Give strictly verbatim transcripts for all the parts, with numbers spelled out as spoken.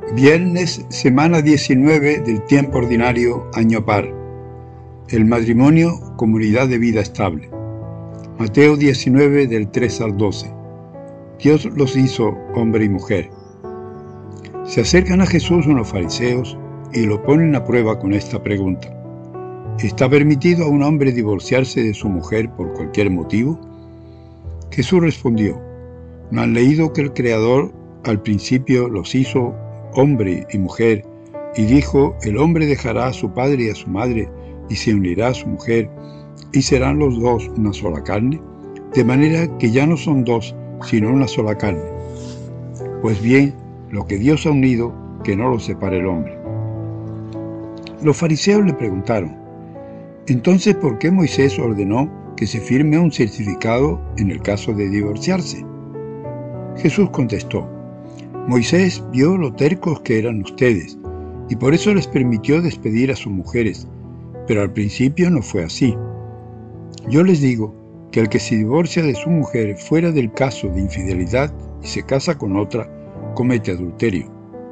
Viernes, semana diecinueve del tiempo ordinario, año par. El matrimonio, comunidad de vida estable. Mateo diecinueve, del tres al doce. Dios los hizo hombre y mujer. Se acercan a Jesús unos fariseos y lo ponen a prueba con esta pregunta: ¿está permitido a un hombre divorciarse de su mujer por cualquier motivo? Jesús respondió: ¿no han leído que el Creador al principio los hizo hombre y mujer, y dijo: el hombre dejará a su padre y a su madre, y se unirá a su mujer, y serán los dos una sola carne? De manera que ya no son dos, sino una sola carne. Pues bien, lo que Dios ha unido, que no lo separe el hombre. Los fariseos le preguntaron: ¿entonces por qué Moisés ordenó que se firme un certificado en el caso de divorciarse? Jesús contestó: Moisés vio lo tercos que eran ustedes, y por eso les permitió despedir a sus mujeres, pero al principio no fue así. Yo les digo que el que se divorcia de su mujer fuera del caso de infidelidad y se casa con otra, comete adulterio.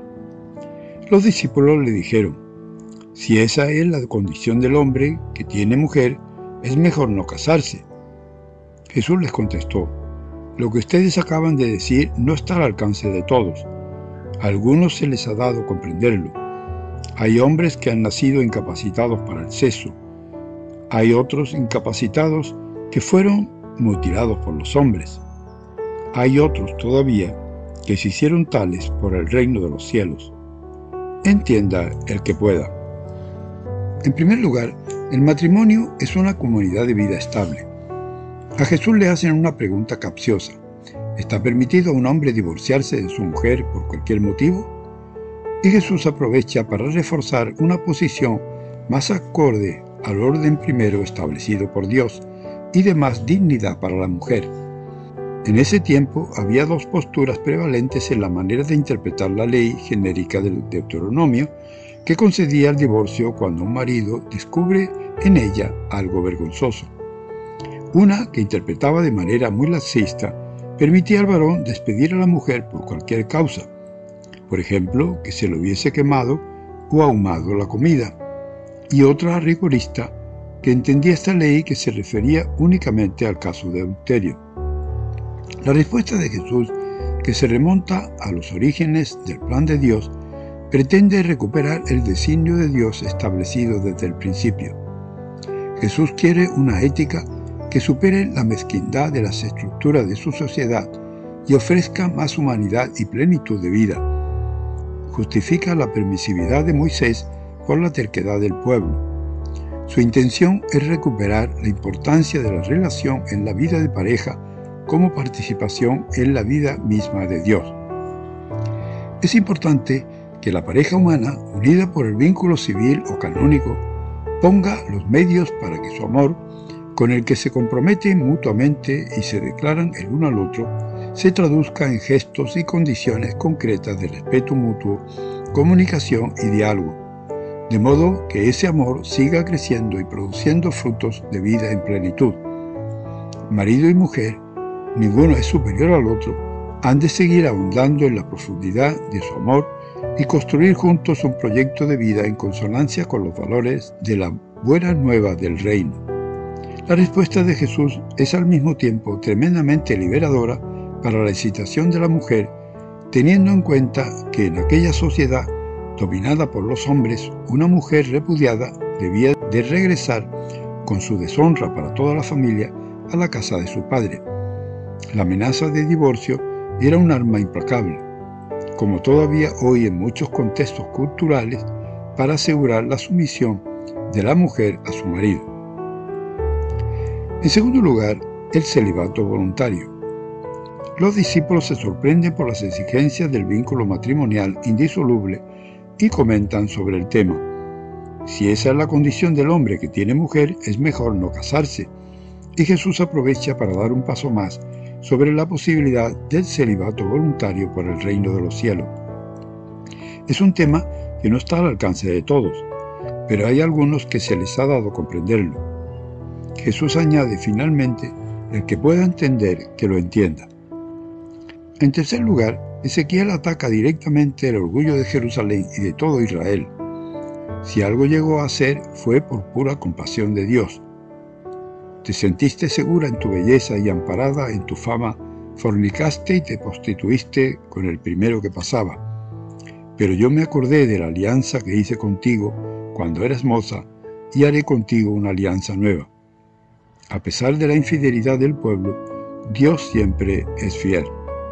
Los discípulos le dijeron: si esa es la condición del hombre que tiene mujer, es mejor no casarse. Jesús les contestó: lo que ustedes acaban de decir no está al alcance de todos. A algunos se les ha dado comprenderlo. Hay hombres que han nacido incapacitados para el sexo. Hay otros incapacitados que fueron mutilados por los hombres. Hay otros todavía que se hicieron tales por el reino de los cielos. Entienda el que pueda. En primer lugar, el matrimonio es una comunidad de vida estable. A Jesús le hacen una pregunta capciosa: ¿está permitido a un hombre divorciarse de su mujer por cualquier motivo? Y Jesús aprovecha para reforzar una posición más acorde al orden primero establecido por Dios y de más dignidad para la mujer. En ese tiempo había dos posturas prevalentes en la manera de interpretar la ley genérica del Deuteronomio, que concedía el divorcio cuando un marido descubre en ella algo vergonzoso. Una, que interpretaba de manera muy laxista, permitía al varón despedir a la mujer por cualquier causa, por ejemplo, que se le hubiese quemado o ahumado la comida, y otra rigorista, que entendía esta ley que se refería únicamente al caso de adulterio. La respuesta de Jesús, que se remonta a los orígenes del plan de Dios, pretende recuperar el designio de Dios establecido desde el principio. Jesús quiere una ética que supere la mezquindad de las estructuras de su sociedad y ofrezca más humanidad y plenitud de vida. Justifica la permisividad de Moisés por la terquedad del pueblo. Su intención es recuperar la importancia de la relación en la vida de pareja como participación en la vida misma de Dios. Es importante que la pareja humana, unida por el vínculo civil o canónico, ponga los medios para que su amor, con el que se comprometen mutuamente y se declaran el uno al otro, se traduzca en gestos y condiciones concretas de respeto mutuo, comunicación y diálogo, de modo que ese amor siga creciendo y produciendo frutos de vida en plenitud. Marido y mujer, ninguno es superior al otro, han de seguir ahondando en la profundidad de su amor y construir juntos un proyecto de vida en consonancia con los valores de la buena nueva del reino. La respuesta de Jesús es al mismo tiempo tremendamente liberadora para la excitación de la mujer, teniendo en cuenta que en aquella sociedad dominada por los hombres, una mujer repudiada debía de regresar con su deshonra para toda la familia a la casa de su padre. La amenaza de divorcio era un arma implacable, como todavía hoy en muchos contextos culturales, para asegurar la sumisión de la mujer a su marido. En segundo lugar, el celibato voluntario. Los discípulos se sorprenden por las exigencias del vínculo matrimonial indisoluble y comentan sobre el tema. Si esa es la condición del hombre que tiene mujer, es mejor no casarse. Y Jesús aprovecha para dar un paso más sobre la posibilidad del celibato voluntario por el reino de los cielos. Es un tema que no está al alcance de todos, pero hay algunos que se les ha dado comprenderlo. Jesús añade finalmente: el que pueda entender, que lo entienda. En tercer lugar, Ezequiel ataca directamente el orgullo de Jerusalén y de todo Israel. Si algo llegó a hacer, fue por pura compasión de Dios. Te sentiste segura en tu belleza y amparada en tu fama, fornicaste y te prostituiste con el primero que pasaba. Pero yo me acordé de la alianza que hice contigo cuando eras moza, y haré contigo una alianza nueva. A pesar de la infidelidad del pueblo, Dios siempre es fiel.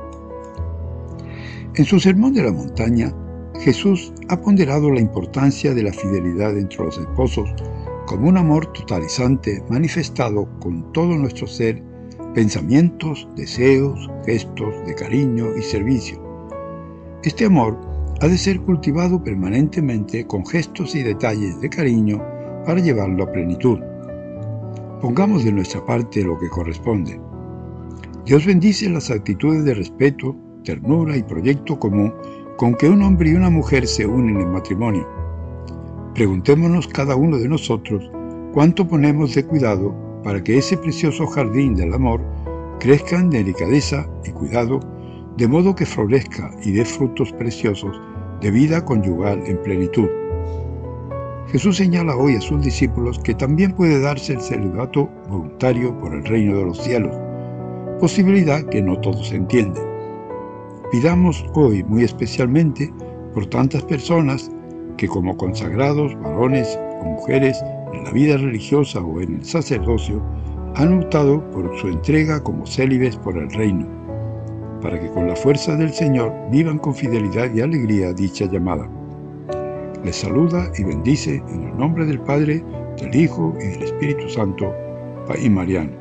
En su Sermón de la Montaña, Jesús ha ponderado la importancia de la fidelidad entre los esposos como un amor totalizante manifestado con todo nuestro ser, pensamientos, deseos, gestos de cariño y servicio. Este amor ha de ser cultivado permanentemente con gestos y detalles de cariño para llevarlo a plenitud. Pongamos de nuestra parte lo que corresponde. Dios bendice las actitudes de respeto, ternura y proyecto común con que un hombre y una mujer se unen en matrimonio. Preguntémonos cada uno de nosotros cuánto ponemos de cuidado para que ese precioso jardín del amor crezca en delicadeza y cuidado, de modo que florezca y dé frutos preciosos de vida conyugal en plenitud. Jesús señala hoy a sus discípulos que también puede darse el celibato voluntario por el reino de los cielos, posibilidad que no todos entienden. Pidamos hoy muy especialmente por tantas personas que como consagrados, varones o mujeres en la vida religiosa o en el sacerdocio, han optado por su entrega como célibes por el reino, para que con la fuerza del Señor vivan con fidelidad y alegría dicha llamada. Les saluda y bendice en el nombre del Padre, del Hijo y del Espíritu Santo, Paí Mariano.